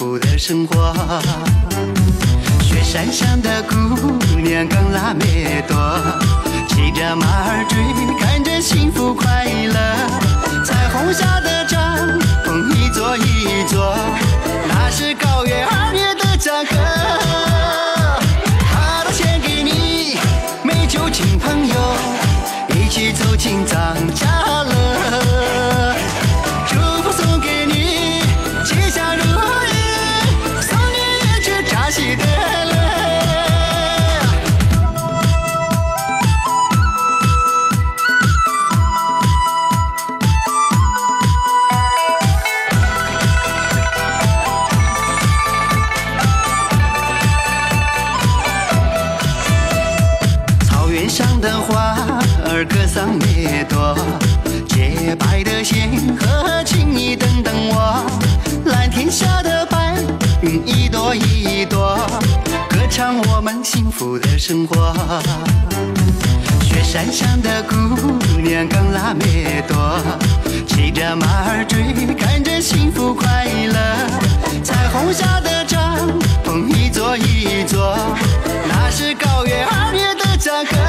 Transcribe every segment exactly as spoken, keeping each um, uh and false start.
福的生活。雪山上的姑娘刚拉梅朵，骑着马儿追，看着幸福快乐。彩虹下的帐篷一座一座，那是高原二月的赞歌。它都献给你，美酒敬朋友，一起走进张家乐。祝福送给你，吉祥如意，送你一只扎西德勒。草原上的花儿歌桑梅朵，洁白的线和情谊等等我。蓝天下的白云一朵一朵，歌唱我们幸福的生活。雪山上的姑娘刚拉梅朵，骑着马儿追，看着幸福快乐。彩虹下的帐篷一座一座，那是高原二月的赞歌。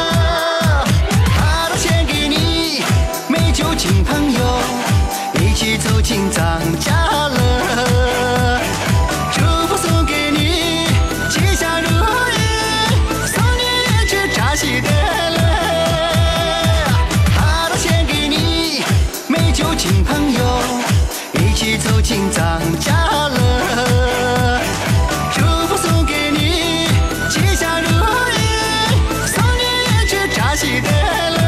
它都献给你，美酒敬朋友，一起走进张家乐。祝福送给你，吉祥如意，送你一只扎西德勒。它都献给你，美酒敬朋友，一起走进张家乐。祝福送给你，吉祥如意，送你一只扎西德勒。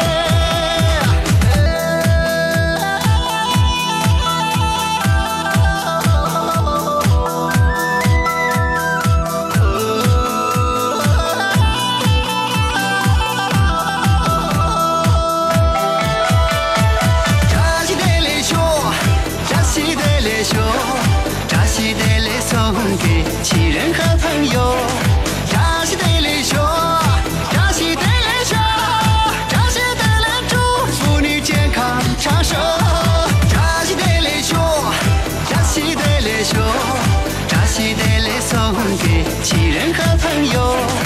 扎西德勒秀，扎西德勒秀，扎西德勒送给亲人和朋友。扎西德勒秀，扎西德勒秀，扎西德勒祝福你健康长寿。扎西德勒秀，扎西德勒秀，扎西德勒送给亲人和朋友。